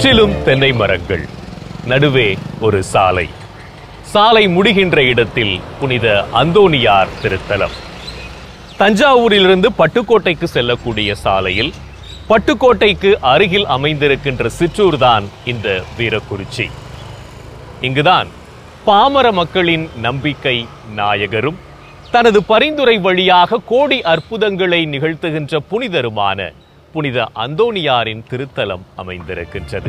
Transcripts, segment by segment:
சுற்றிலும் தென்னை மரங்கள், நடுவே ஒரு சாலை. சாலை முடிகின்ற இடத்தில் புனித அந்தோணியார் திருத்தலம். தஞ்சாவூரிலிருந்து பட்டுக்கோட்டைக்கு செல்லக்கூடிய சாலையில் பட்டுக்கோட்டைக்கு அருகில் அமைந்திருக்கின்ற சிற்றூர்தான் இந்த வீரக்குறிச்சி. இங்குதான் பாமர மக்களின் நம்பிக்கை நாயகரும் தனது பரிந்துரை வழியாக கோடி அற்புதங்களை நிகழ்த்துகின்ற புனிதருமான புனித அந்தோணியாரின் திருத்தலம் அமைந்திருக்கின்றது.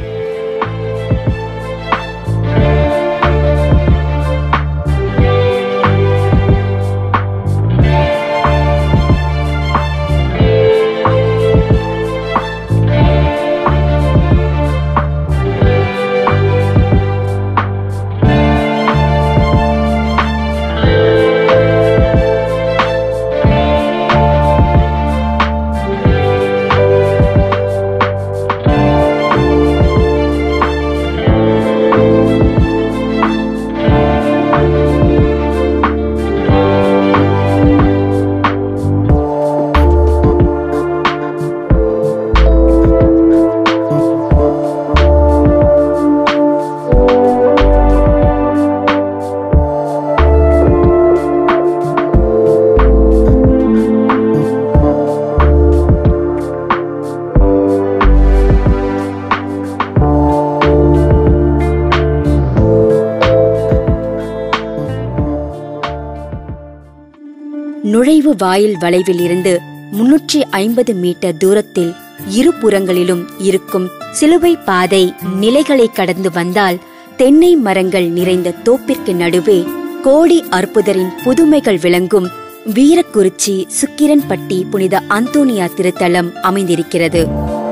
நுழைவு வாயில் வளைவில் இருந்து 350 மீட்டர் தூரத்தில் இருபுறங்களிலும் இருக்கும் சிலுவை பாதை நிலைகளை கடந்து வந்தால் தென்னை மரங்கள் நிறைந்த தோப்பிற்கு நடுவே கோடி அற்புதரின் புதுமைகள் விளங்கும் வீரக்குறிச்சி சுக்கிரன்பட்டி புனித அந்தோணியார் திருத்தலம் அமைந்திருக்கிறது.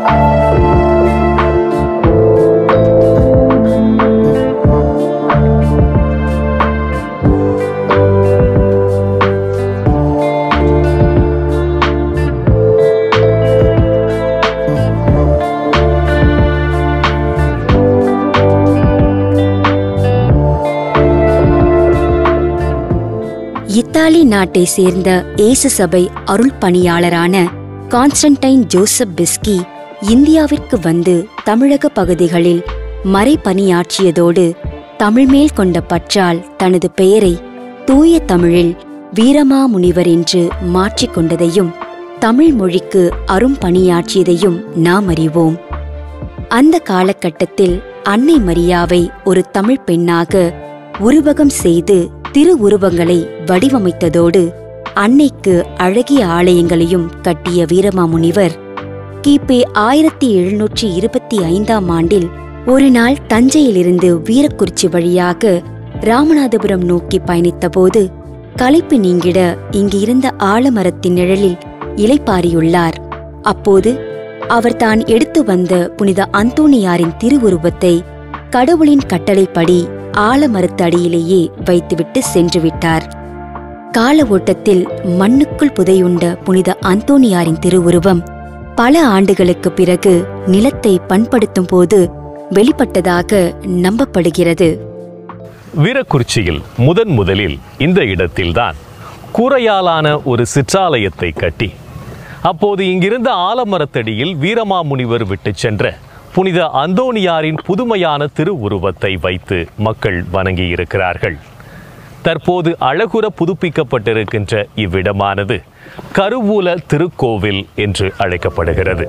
இத்தாலி நாட்டை சேர்ந்த இயேசு சபை அருள் பணியாளரான கான்ஸ்டன்டைன் ஜோசப் பிஸ்கி இந்தியாவிற்கு வந்து தமிழக பகுதிகளில் மறைபணியாற்றியதோடு தமிழ் மேல் கொண்ட பற்றால் தனது பெயரை தூய தமிழில் வீரமாமுனிவர் என்று மாற்றிக்கொண்டதையும் தமிழ் மொழிக்கு அரும் பணியாற்றியதையும் நாம் அறிவோம். அந்த காலகட்டத்தில் அன்னை மரியாவை ஒரு தமிழ் பெண்ணாக உருவகம் செய்து திரு உருவங்களை வடிவமைத்ததோடு அன்னைக்கு அழகிய ஆலயங்களையும் கட்டிய வீரமாமுனிவர் கிபி 1725ஆம் ஆண்டில் ஒரு நாள் தஞ்சையிலிருந்து வீரக்குறிச்சி வழியாக ராமநாதபுரம் நோக்கி பயணித்தபோது களைப்பு நீங்கிட இங்கு இருந்த ஆலமரத்தின் நிழலில் இளைப்பாரியுள்ளார். அப்போது அவர் தான் எடுத்து வந்த புனித அந்தோணியாரின் திருவுருவத்தை கடவுளின் கட்டளைப்படி ஆலமரத்து அடியிலேயே வைத்துவிட்டு சென்று விட்டார். கால ஓட்டத்தில் மண்ணுக்குள் புதையுண்ட புனித அந்தோணியாரின் திருவுருவம் பல ஆண்டுகளுக்கு பிறகு நிலத்தை பண்படுத்தும் போது வெளிப்பட்டதாக நம்பப்படுகிறது. வீரக்குறிச்சியில் முதலில் இந்த இடத்தில்தான் கூரையாலான ஒரு சிற்றாலயத்தை கட்டி அப்போது இங்கிருந்த ஆலமரத்தடியில் வீரமாமுனிவர் விட்டு சென்ற புனித அந்தோணியாரின் புதுமையான திருவுருவத்தை வைத்து மக்கள் வணங்கியிருக்கிறார்கள். தற்போது அழகுற புதுப்பிக்கப்பட்டிருக்கின்ற இவ்விடமானது கருவூல திருக்கோவில் என்று அழைக்கப்படுகிறது.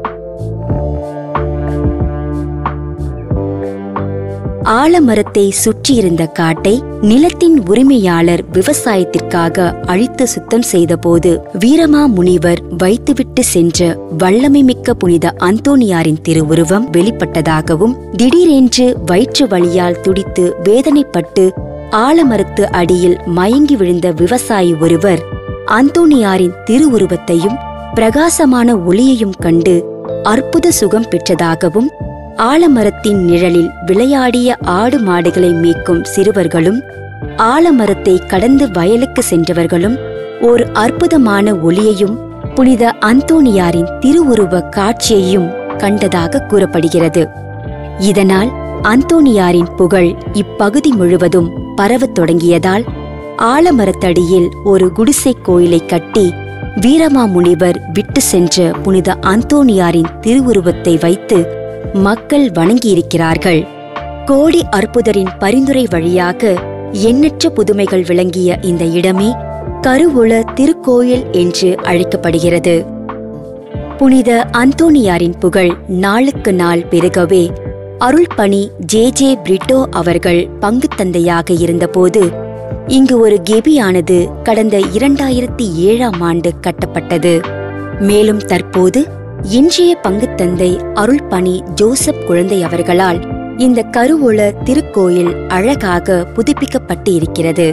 ஆலமரத்தை சுற்றியிருந்த காட்டை நிலத்தின் உரிமையாளர் விவசாயத்திற்காக அழித்து சுத்தம் செய்தபோது வீரமாமுனிவர் வைத்துவிட்டு சென்ற வல்லமை மிக்க புனித அந்தோணியாரின் திருவுருவம் வெளிப்பட்டதாகவும் திடீரென்று வயிற்று வலியால் துடித்து வேதனைப்பட்டு ஆலமரத்து அடியில் மயங்கி விழுந்த விவசாயி ஒருவர் அந்தோணியாரின் திருவுருவத்தையும் பிரகாசமான ஒளியையும் கண்டு அற்புத சுகம் பெற்றதாகவும் ஆலமரத்தின் நிழலில் விளையாடிய ஆடு மாடுகளை மேய்க்கும் சிறுவர்களும் ஆலமரத்தை கடந்து வயலுக்கு சென்றவர்களும் ஒரு அற்புதமான ஒளியையும் புனித அந்தோணியாரின் திருவுருவ காட்சியையும் கண்டதாக கூறப்படுகிறது. இதனால் அந்தோணியாரின் புகழ் இப்பகுதி முழுவதும் பரவத் தொடங்கியதால் ஆலமரத்தடியில் ஒரு குடிசை கோயிலை கட்டி வீரமாமுனிவர் விட்டு சென்ற புனித அந்தோணியாரின் திருவுருவத்தை வைத்து மக்கள் வணங்கியிருக்கிறார்கள். கோடி அற்புதரின் பரிந்துரை வழியாக எண்ணற்ற புதுமைகள் விளங்கிய இந்த இடமே கருவூல திருக்கோயில் என்று அழைக்கப்படுகிறது. புனித அந்தோனியாரின் புகழ் நாளுக்கு நாள் பெருகவே அருள்பணி ஜே பிரிட்டோ அவர்கள் பங்கு தந்தையாக இருந்தபோது இங்கு ஒரு கெபியானது கடந்த 2007ஆம் ஆண்டு கட்டப்பட்டது. மேலும் தற்போது இன்றைய பங்குத்தந்தை அருள்பணி ஜோசப் குழந்தை அவர்களால் இந்த கருவூல திருக்கோயில் அழகாக புதுப்பிக்கப்பட்டு இருக்கிறது.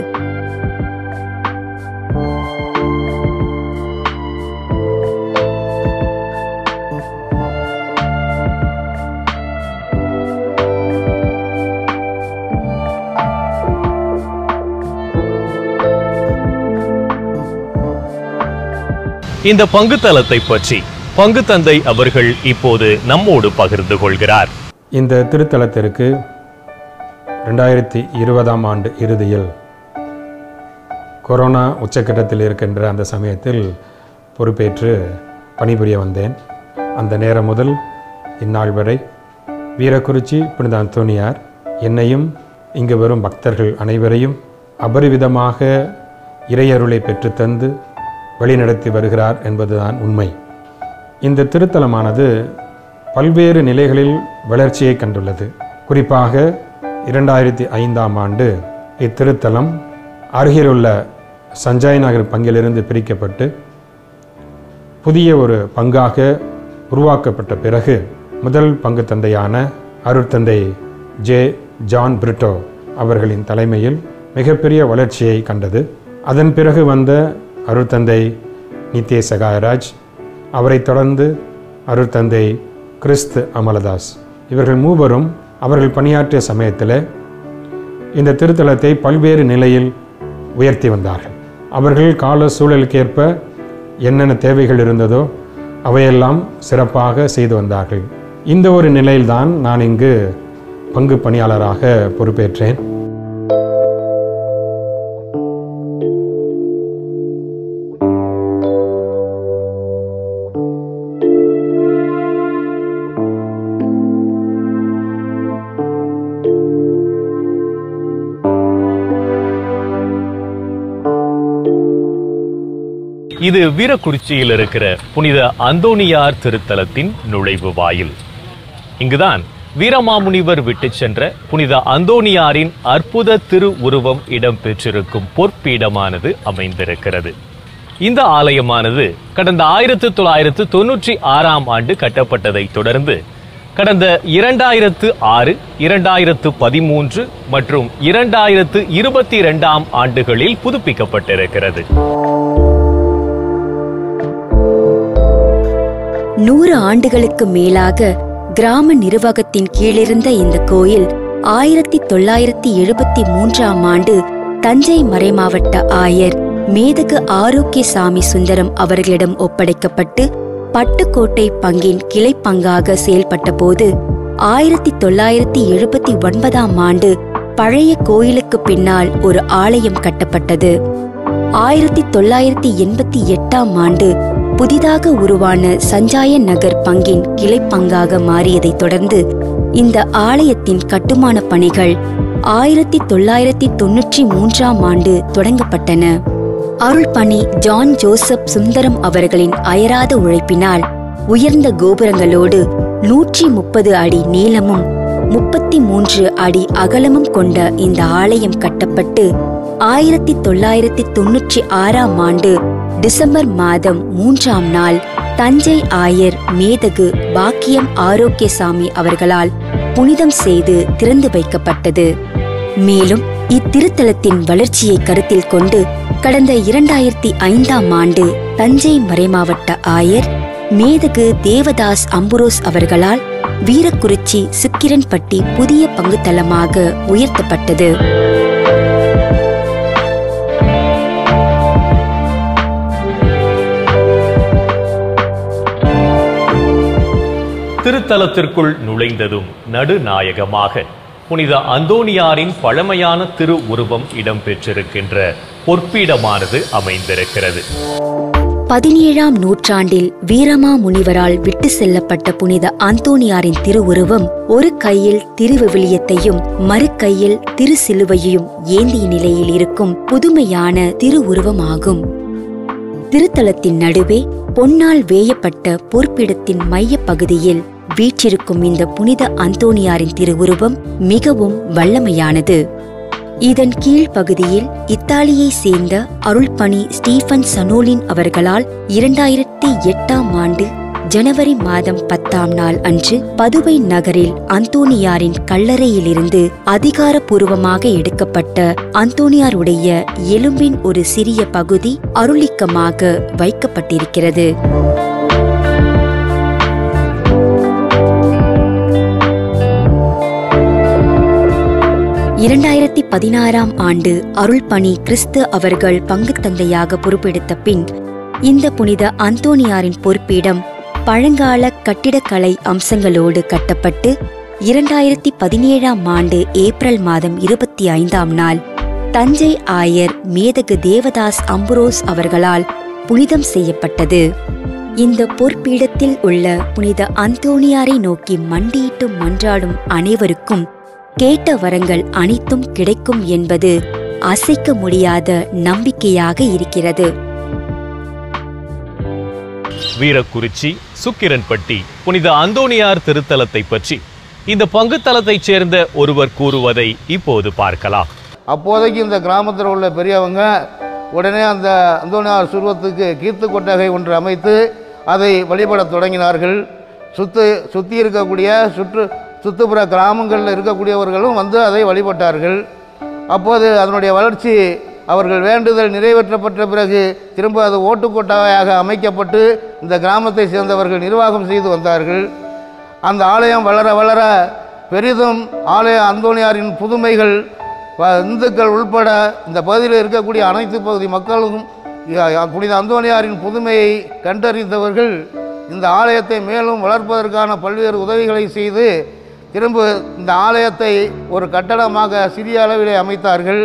இந்த பங்குத்தலத்தை பற்றி பங்குத்தந்தை அவர்கள் இப்போது நம்மோடு பகிர்ந்து கொள்கிறார். இந்த திருத்தலத்திற்கு 2020ஆம் ஆண்டு இறுதியில் கொரோனா உச்சக்கட்டத்தில் இருக்கின்ற அந்த சமயத்தில் பொறுப்பேற்று பணிபுரிய வந்தேன். அந்த நேரம் முதல் இந்நாள் வரை வீரக்குறிச்சி புனித அந்தோனியார் என்னையும் இங்கு வரும் பக்தர்கள் அனைவரையும் அபரிவிதமாக இறையருளை பெற்றுத்தந்து வழிநடத்தி வருகிறார் என்பதுதான் உண்மை. இந்த திருத்தலமானது பல்வேறு நிலைகளில் வளர்ச்சியை கண்டுள்ளது. குறிப்பாக 2005ஆம் ஆண்டு இத்திருத்தலம் அருகிலுள்ள சஞ்சய் நகர் பங்கிலிருந்து பிரிக்கப்பட்டு புதிய ஒரு பங்காக உருவாக்கப்பட்ட பிறகு முதல் பங்கு தந்தையான அருட்தந்தை ஜான் பிரிட்டோ அவர்களின் தலைமையில் மிகப்பெரிய வளர்ச்சியை கண்டது. அதன் பிறகு வந்த அருட்தந்தை நித்ய சகாயராஜ், அவரை தொடர்ந்து அருட்தந்தை கிறிஸ்து அமலதாஸ், இவர்கள் மூவரும் அவர்கள் பணியாற்றிய சமயத்தில் இந்த திருத்தலத்தை பல்வேறு நிலையில் உயர்த்தி வந்தார்கள். அவர்கள் கால சூழலுக்கேற்ப என்னென்ன தேவைகள் இருந்ததோ அவையெல்லாம் சிறப்பாக செய்து வந்தார்கள். இந்த ஒரு நிலையில்தான் நான் இங்கு பங்கு பணியாளராக பொறுப்பேற்றேன். இது வீரக்குறிச்சியில் இருக்கிற புனித அந்தோனியார் திருத்தலத்தின் நுழைவு வாயில். இங்குதான் வீரமாமுனிவர் விட்டு சென்ற புனித அந்தோனியாரின் அற்புத திரு உருவம் இடம்பெற்றிருக்கும் பொற்பீடமானது அமைந்திருக்கிறது. இந்த ஆலயமானது கடந்த 1996ஆம் ஆண்டு கட்டப்பட்டதை தொடர்ந்து கடந்த 2006, 2013 மற்றும் 2022ஆம் ஆண்டுகளில் புதுப்பிக்கப்பட்டிருக்கிறது. 100 ஆண்டுகளுக்கு மேலாக கிராம நிர்வாகத்தின் கீழிருந்த இந்த கோயில் 1973ஆம் ஆண்டு தஞ்சை மறைமாவட்ட ஆயர் மேதகு ஆரோக்கியசாமி சுந்தரம் அவர்களிடம் ஒப்படைக்கப்பட்டு பட்டுக்கோட்டை பங்கின் கிளை பங்காக செயல்பட்ட போது 1979ஆம் ஆண்டு பழைய கோயிலுக்கு பின்னால் ஒரு ஆலயம் கட்டப்பட்டது. 1988ஆம் ஆண்டு புதிதாக உருவான சஞ்சாய நகர் பங்கின் கிளை பங்காக மாறியதை தொடர்ந்து இந்த ஆலயத்தின் கட்டுமான பணிகள் 1993ஆம் ஆண்டு தொடங்கப்பட்டன. அருள்பணி ஜான் ஜோசப் சுந்தரம் அவர்களின் அயராத உழைப்பினால் உயர்ந்த கோபுரங்களோடு 130 அடி நீளமும் 33 அடி அகலமும் கொண்ட இந்த ஆலயம் கட்டப்பட்டு 1996ஆம் ஆண்டு டிசம்பர் மாதம் 3ஆம் நாள் தஞ்சை ஆயர் மேதகு பாக்கியம் ஆரோக்கியசாமி அவர்களால் புனிதம் செய்து திறந்து வைக்கப்பட்டது. மேலும் இத்திருத்தலத்தின் வளர்ச்சியை கருத்தில் கொண்டு கடந்த 2005ஆம் ஆண்டு தஞ்சை மறைமாவட்ட ஆயர் மேதகு தேவதாஸ் அம்புரோஸ் அவர்களால் வீரக்குறிச்சி சுக்கிரன்பட்டி புதிய பங்குத்தலமாக உயர்த்தப்பட்டது. திருத்தலத்திற்குள் நுழைந்ததும் நடுநாயகமாக புனித அந்தோனியாரின் பழமையான திரு உருவம் இடம்பெற்றிருக்கின்ற பொற்பீடமானது அமைந்திருக்கிறது. 17ஆம் நூற்றாண்டில் வீரமா முனிவரால் விட்டு செல்லப்பட்ட புனித அந்தோணியாரின் திருவுருவம் ஒரு கையில் திருவிவிலியத்தையும் மறு கையில் திருசிலுவையையும் ஏந்திய நிலையில் இருக்கும் புதுமையான திருவுருவமாகும். திருத்தலத்தின் நடுவே பொன்னால் வேயப்பட்ட பொற்பிடத்தின் மைய பகுதியில் வீற்றிருக்கும் இந்த புனித அந்தோணியாரின் திருவுருவம் மிகவும் வல்லமையானது. இதன் கீழ்ப்பகுதியில் இத்தாலியை சேர்ந்த அருள்பணி ஸ்டீஃபன் சனோலின் அவர்களால் 2008ஆம் ஆண்டு ஜனவரி மாதம் 10ஆம் நாள் அன்று பதுவை நகரில் அந்தோணியாரின் கல்லறையிலிருந்து அதிகாரப்பூர்வமாக எடுக்கப்பட்ட அந்தோணியாருடைய எலும்பின் ஒரு சிறிய பகுதி அருளிக்கமாக வைக்கப்பட்டிருக்கிறது. 2016ஆம் ஆண்டு அருள்பணி கிறிஸ்து அவர்கள் பங்கு தந்தையாக பொறுப்பெடுத்த பின் இந்த புனித அந்தோணியாரின் பொற்பிடம் பழங்கால கட்டிடக்கலை அம்சங்களோடு கட்டப்பட்டு 2017ஆம் ஆண்டு ஏப்ரல் மாதம் 25ஆம் நாள் தஞ்சை ஆயர் மேதகு தேவதாஸ் அம்புரோஸ் அவர்களால் புனிதம் செய்யப்பட்டது. இந்த பொற்பீடத்தில் உள்ள புனித அந்தோணியாரை நோக்கி மண்டியிட்டு மன்றாடும் அனைவருக்கும் கேட்ட வரங்கள் அனைத்தும் கிடைக்கும் என்பது அசைக்க முடியாத நம்பிக்கையாக இருக்கிறது. வீரக்குறிச்சி சுக்கிரன்பட்டி புனித அந்தோணியார் திருத்தலத்தை பற்றி இந்த பங்குத்தலத்தைச் சேர்ந்த ஒருவர் கூறுவதை இப்போது பார்க்கலாம். அப்போதைக்கு இந்த கிராமத்தில் உள்ள பெரியவங்க உடனே அந்த அந்தோணியார் சுருவத்துக்கு கீர்த்து கொட்டகை ஒன்று அமைத்து அதை வழிபட தொடங்கினார்கள். சுற்றி இருக்கக்கூடிய சுற்றுப்புற கிராமங்களில் இருக்கக்கூடியவர்களும் வந்து அதை வழிபட்டார்கள். அப்போது அதனுடைய வளர்ச்சி அவர்கள் வேண்டுதல் நிறைவேற்றப்பட்ட பிறகு திரும்ப அது ஓட்டுக்கொட்டாயாக அமைக்கப்பட்டு இந்த கிராமத்தை சேர்ந்தவர்கள் நிர்வாகம் செய்து வந்தார்கள். அந்த ஆலயம் வளர வளர பெரிதும் ஆலய அந்தோணியாரின் புதுமைகள் இந்துக்கள் உள்பட இந்த பகுதியில் இருக்கக்கூடிய அனைத்து பகுதி மக்களும் புனித அந்தோணியாரின் புதுமையை கண்டறிந்தவர்கள் இந்த ஆலயத்தை மேலும் வளர்ப்பதற்கான பல்வேறு உதவிகளை செய்து திரும்ப இந்த ஆலயத்தை ஒரு கட்டடமாக சிறிய அளவிலே அமைத்தார்கள்.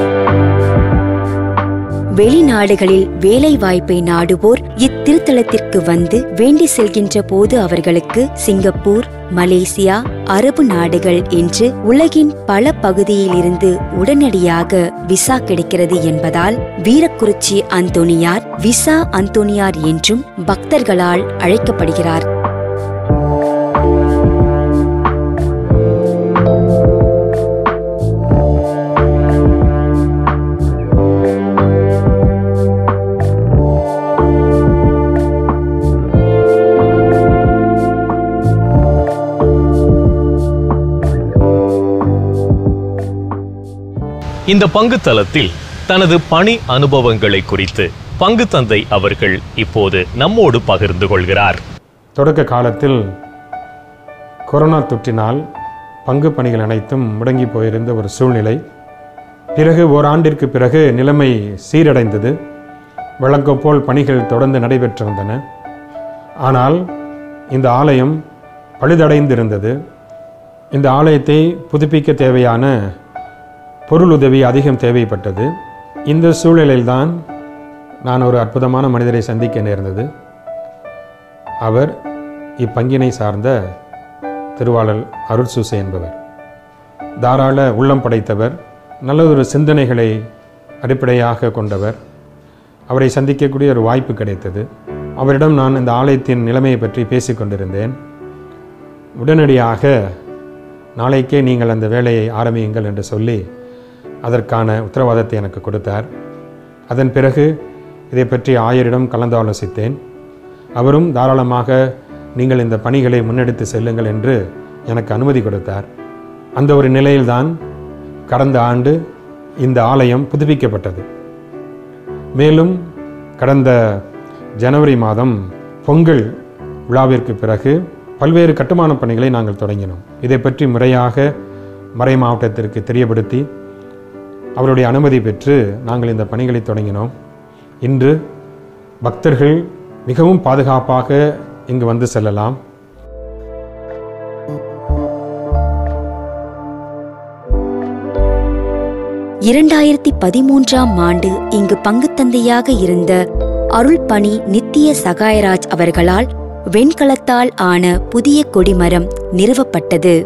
வெளிநாடுகளில் வேலை வாய்ப்பை நாடுவோர் இத்திருத்தலத்திற்கு வந்து வேண்டி செல்கின்ற போது அவர்களுக்கு சிங்கப்பூர், மலேசியா, அரபு நாடுகள் என்று உலகின் பல பகுதியிலிருந்து உடனடியாக விசா கிடைக்கிறது என்பதால் வீரக்குறிச்சி அந்தோணியார் விசா அந்தோணியார் என்றும் பக்தர்களால் அழைக்கப்படுகிறார். இந்த பங்குத்தலத்தில் தனது பணி அனுபவங்களை குறித்து பங்கு தந்தை அவர்கள் இப்போது நம்மோடு பகிர்ந்து கொள்கிறார். தொடக்க காலத்தில் கொரோனா தொற்றினால் பங்கு பணிகள் அனைத்தும் முடங்கி போயிருந்த ஒரு சூழ்நிலை. பிறகு ஓராண்டிற்கு பிறகு நிலைமை சீரடைந்தது. வழக்கம் போல் பணிகள் தொடர்ந்து நடைபெற்று வந்தன. ஆனால் இந்த ஆலயம் பழுதடைந்திருந்தது. இந்த ஆலயத்தை புதுப்பிக்க தேவையான பொருளுதவி அதிகம் தேவைப்பட்டது. இந்த சூழலில்தான் நான் ஒரு அற்புதமான மனிதரை சந்திக்க நேர்ந்தது. அவர் இப்பங்கினை சார்ந்த திருவாளர் அருள்சூசை என்பவர். தாராள உள்ளம் படைத்தவர், நல்லதொரு சிந்தனைகளை அடிப்படையாக கொண்டவர். அவரை சந்திக்கக்கூடிய ஒரு வாய்ப்பு கிடைத்தது. அவரிடம் நான் இந்த ஆலயத்தின் நிலைமையை பற்றி பேசிக்கொண்டிருந்தேன். உடனடியாக நாளைக்கே நீங்கள் அந்த வேலையை ஆரம்பியுங்கள் என்று சொல்லி அதற்கான உத்தரவாதத்தை எனக்கு கொடுத்தார். அதன் பிறகு இதை பற்றி ஆயரிடம் கலந்தாலோசித்தேன். அவரும் தாராளமாக நீங்கள் இந்த பணிகளை முன்னெடுத்து செல்லுங்கள் என்று எனக்கு அனுமதி கொடுத்தார். அந்த ஒரு நிலையில்தான் கடந்த ஆண்டு இந்த ஆலயம் புதுப்பிக்கப்பட்டது. மேலும் கடந்த ஜனவரி மாதம் பொங்கல் விழாவிற்கு பிறகு பல்வேறு கட்டுமான பணிகளை நாங்கள் தொடங்கினோம். இதை பற்றி முறையாக மறை மாவட்டத்திற்கு தெரியப்படுத்தி அவருடைய அனுமதி பெற்று நாங்கள் இந்த பணிகளை தொடங்கினோம். இன்று பக்தர்கள் மிகவும் பாதுகாப்பாக இங்கு வந்து செல்லலாம். (2013ஆம் ஆண்டு இங்கு பங்குத்தந்தையாக இருந்த அருள்பணி நித்திய சகாயராஜ் அவர்களால் வெண்கலத்தால் ஆன புதிய கொடிமரம் நிறுவப்பட்டது.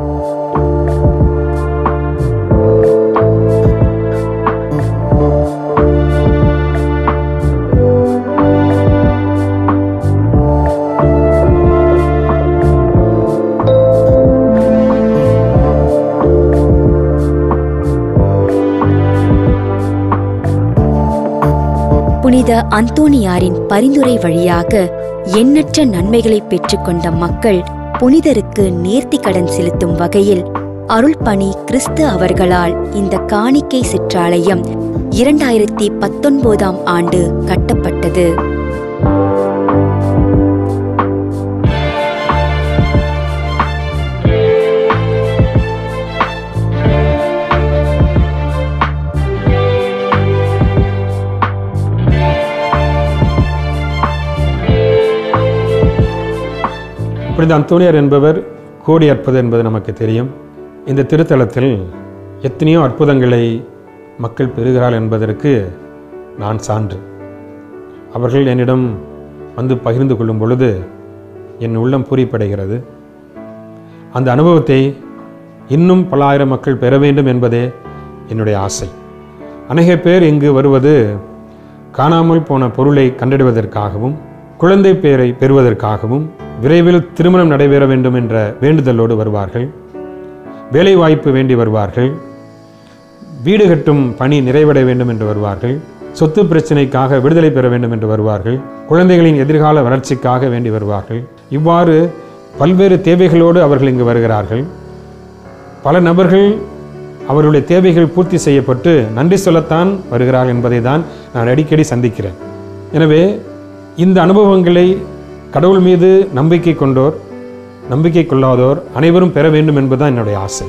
புனித அந்தோணியாரின் பரிந்துரை வழியாக எண்ணற்ற நன்மைகளை பெற்றுக்கொண்ட மக்கள் புனிதருக்கு நேர்த்தி கடன் செலுத்தும் வகையில் அருள்பணி கிறிஸ்து அவர்களால் இந்த காணிக்கை சிற்றாலயம் 2019ஆம் ஆண்டு கட்டப்பட்டது. புனித அந்தோணியார் என்பவர் கோடி அற்புதம் என்பது நமக்கு தெரியும். இந்த திருத்தலத்தில் எத்தனையோ அற்புதங்களை மக்கள் பெறுகிறார்கள் என்பதற்கு நான் சான்று. அவர்கள் என்னிடம் வந்து பகிர்ந்து கொள்ளும் பொழுது என் உள்ளம் பூரிப்படைகிறது. அந்த அனுபவத்தை இன்னும் பல ஆயிரம் மக்கள் பெற வேண்டும் என்பதே என்னுடைய ஆசை. அநேக பேர் இங்கு வருவது காணாமல் போன பொருளை கண்டறிவதற்காகவும், குழந்தை பேரை பெறுவதற்காகவும், விரைவில் திருமணம் நடைபெற வேண்டும் என்ற வேண்டுதலோடு வருவார்கள். வேலை வாய்ப்பு வேண்டி வருவார்கள். வீடு கட்டும் பணி நிறைவடைய வேண்டும் என்று வருவார்கள். சொத்து பிரச்சனைக்காக விடுதலை பெற வேண்டும் என்று வருவார்கள். குழந்தைகளின் எதிர்கால வளர்ச்சிக்காக வேண்டி வருவார்கள். இவ்வாறு பல்வேறு தேவைகளோடு அவர்கள் இங்கு வருகிறார்கள். பல நபர்கள் அவர்களுடைய தேவைகள் பூர்த்தி செய்யப்பட்டு நன்றி சொல்லத்தான் வருகிறார்கள் என்பதை தான் நான் அடிக்கடி சந்திக்கிறேன். எனவே இந்த அனுபவங்களை கடவுள் மீது நம்பிக்கை கொண்டோர், நம்பிக்கை கொள்ளாதோர் அனைவரும் பெற வேண்டும் என்பதுதான் என்னுடைய ஆசை.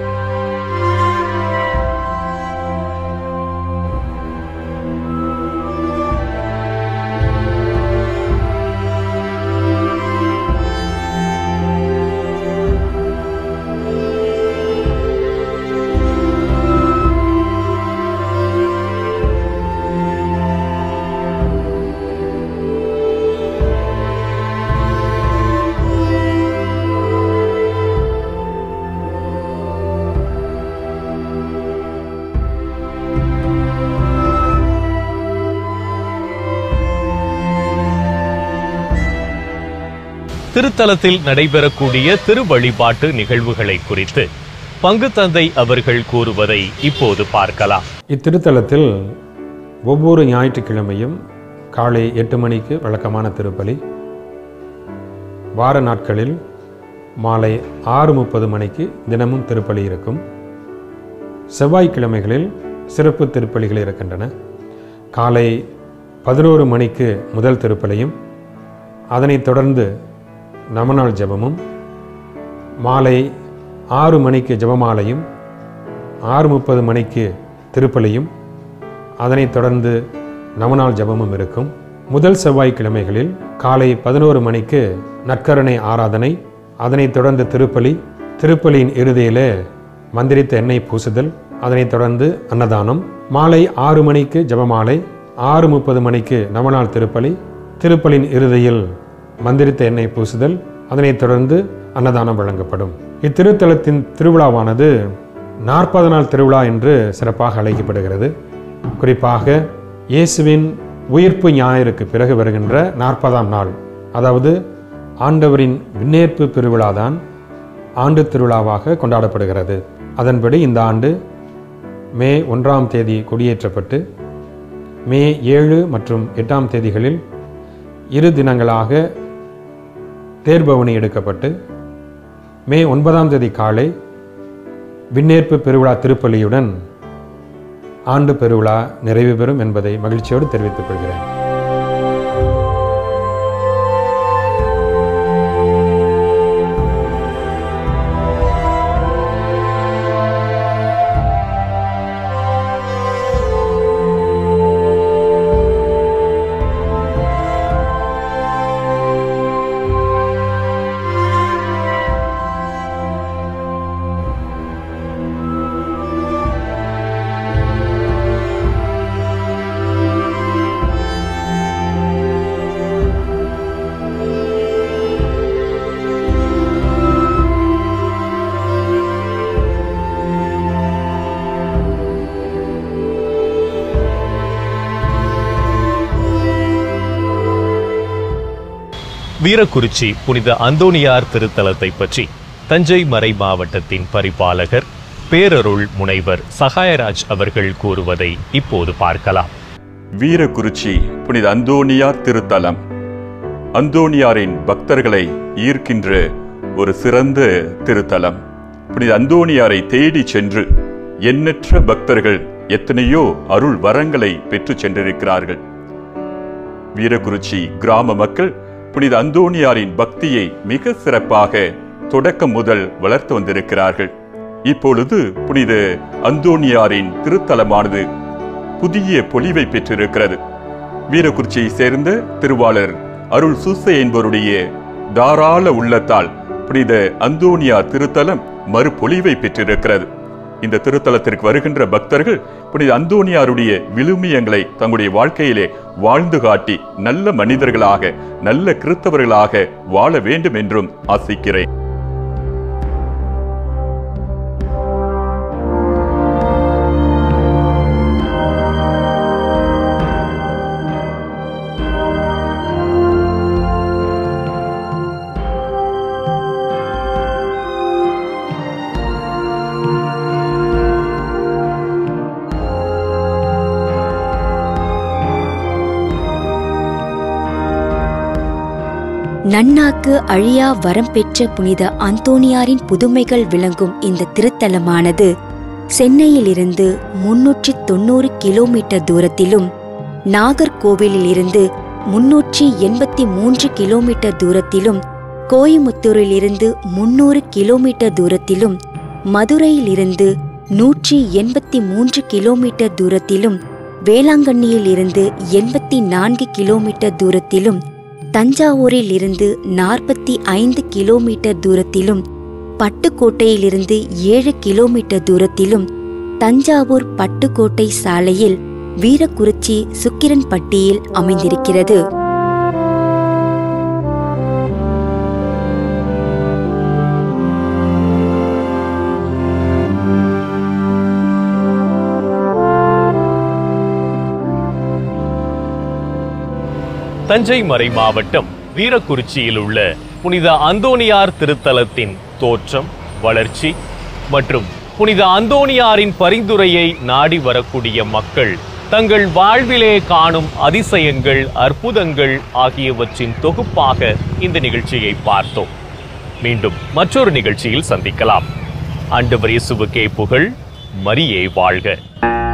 திருத்தலத்தில் நடைபெறக்கூடிய திருவழிபாட்டு நிகழ்வுகளை குறித்து பங்கு தந்தை அவர்கள் கூறுவதை இப்போது பார்க்கலாம். இத்திருத்தலத்தில் ஒவ்வொரு ஞாயிற்றுக்கிழமையும் காலை 8 மணிக்கு வழக்கமான திருப்பலி, வார நாட்களில் மாலை 6:30 மணிக்கு தினமும் திருப்பலி இருக்கும். செவ்வாய்க்கிழமைகளில் சிறப்பு திருப்பலிகள் இருக்கின்றன. காலை 11 மணிக்கு முதல் திருப்பலியும், அதனைத் தொடர்ந்து நவநாள் ஜெபமும், மாலை 6 மணிக்கு ஜெபமாலையும், 6:30 மணிக்கு திருப்பலியும், அதனைத் தொடர்ந்து நவநாள் ஜெபமும் இருக்கும். முதல் செவ்வாய்க்கிழமைகளில் காலை 11 மணிக்கு நற்கருணை ஆராதனை, அதனைத் தொடர்ந்து திருப்பலி, திருப்பலியின் இறுதியிலே மந்திரித்த எண்ணெய் பூசுதல், அதனைத் தொடர்ந்து அன்னதானம். மாலை 6 மணிக்கு ஜெபமாலை, 6:30 மணிக்கு நவநாள் திருப்பலி, திருப்பலியின் இறுதியில் மந்திரித்த எண்ணெய் பூசுதல், அதனைத் தொடர்ந்து அன்னதானம் வழங்கப்படும். இத்திருத்தலத்தின் திருவிழாவானது 40 நாள் திருவிழா என்று சிறப்பாக அழைக்கப்படுகிறது. குறிப்பாக இயேசுவின் உயிர்ப்பு ஞாயிறுக்கு பிறகு வருகின்ற 40ஆம் நாள், அதாவது ஆண்டவரின் விண்ணேற்பு பெருவிழாதான் ஆண்டு திருவிழாவாக கொண்டாடப்படுகிறது. அதன்படி இந்த ஆண்டு மே 1ஆம் தேதி கொடியேற்றப்பட்டு மே 7 மற்றும் 8ஆம் தேதிகளில் 2 தினங்களாக தேர்பவனி எடுக்கப்பட்டு மே 9ஆம் தேதி காலை விண்ணேற்பு பெருவிழா திருப்பலியுடன் ஆண்டு பெருவிழா நிறைவு பெறும் என்பதை மகிழ்ச்சியோடு தெரிவித்துக் கொள்கிறேன். வீரக்குறிச்சி புனித அந்தோணியார் திருத்தலத்தை பற்றி தஞ்சை மறை மாவட்டத்தின் பரிபாலகர் பேரருள் முனைவர் சகாயராஜ் அவர்கள் கூறுவதை இப்போது பார்க்கலாம். வீரக்குறிச்சி புனித அந்தோணியார் திருத்தலம் அந்தோணியாரின் பக்தர்களை ஈர்க்கின்ற ஒரு சிறந்த திருத்தலம். புனித அந்தோணியாரை தேடி சென்று எண்ணற்ற பக்தர்கள் எத்தனையோ அருள் வரங்களை பெற்று சென்றிருக்கிறார்கள். வீரக்குறிச்சி கிராம மக்கள் புனித அந்தோணியாரின் பக்தியை மிக சிறப்பாக தொடக்கம் முதல் வளர்த்து வந்திருக்கிறார்கள். இப்பொழுது புனித அந்தோணியாரின் திருத்தலமானது புதிய பொலிவை பெற்றிருக்கிறது. வீரக்குறிச்சியை சேர்ந்த திருவாளர் அருள் சூசை என்பவருடைய தாராள உள்ளத்தால் புனித அந்தோணியார் திருத்தலம் மறுபொலிவை பெற்றிருக்கிறது. இந்த திருத்தலத்திற்கு வருகின்ற பக்தர்கள் புனித அந்தோணியாருடைய விழுமியங்களை தங்களுடைய வாழ்க்கையிலே வாழ்ந்து காட்டி நல்ல மனிதர்களாக நல்ல கிறிஸ்தவர்களாக வாழ வேண்டும் என்றும் ஆசிக்கிறேன். நன்னாக்கு அழியா வரம் பெற்ற புனித அந்தோணியாரின் புதுமைகள் விளங்கும் இந்த திருத்தலமானது சென்னையிலிருந்து 390 கிலோமீட்டர் தூரத்திலும் நாகர்கோவிலிருந்து 383 கிலோமீட்டர் தூரத்திலும் கோயமுத்தூரிலிருந்து 300 கிலோமீட்டர் தூரத்திலும் மதுரையிலிருந்து 183 கிலோமீட்டர் தூரத்திலும் வேளாங்கண்ணியிலிருந்து 84 கிலோமீட்டர் தூரத்திலும் தஞ்சாவூரில் இருந்து 45 கிலோமீட்டர் தூரத்திலும் பட்டுக்கோட்டையிலிருந்து 7 கிலோமீட்டர் தூரத்திலும் தஞ்சாவூர் பட்டுக்கோட்டை சாலையில் வீரக்குறிச்சி சுக்கிரன்பட்டியில் அமைந்திருக்கிறது. தஞ்சை மறை மாவட்டம் வீரக்குறிச்சியில் உள்ள புனித அந்தோணியார் திருத்தலத்தின் தோற்றம், வளர்ச்சி மற்றும் புனித அந்தோணியாரின் பரிந்துரையை நாடி வரக்கூடிய மக்கள் தங்கள் வாழ்விலே காணும் அதிசயங்கள், அற்புதங்கள் ஆகியவற்றின் தொகுப்பாக இந்த நிகழ்ச்சியை பார்த்தோம். மீண்டும் மற்றொரு நிகழ்ச்சியில் சந்திக்கலாம். ஆண்டவர் இயேசுவுக்கே புகழ், மரியே வாழ்க.